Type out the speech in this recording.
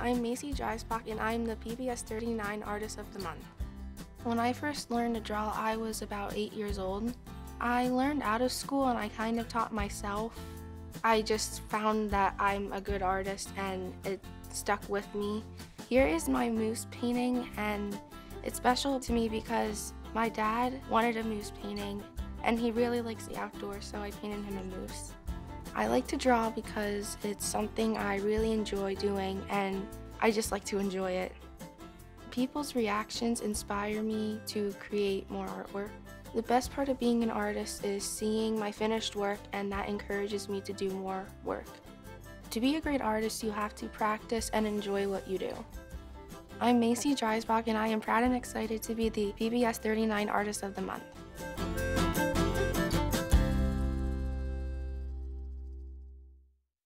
I'm Maycie and I'm the PBS39 Artist of the Month. When I first learned to draw, I was about 8 years old. I learned out of school and I kind of taught myself. I just found that I'm a good artist and it stuck with me. Here is my moose painting, and it's special to me because my dad wanted a moose painting and he really likes the outdoors, so I painted him a moose. I like to draw because it's something I really enjoy doing and I just like to enjoy it. People's reactions inspire me to create more artwork. The best part of being an artist is seeing my finished work, and that encourages me to do more work. To be a great artist, you have to practice and enjoy what you do. I'm Maycie and I am proud and excited to be the PBS39 Artist of the Month.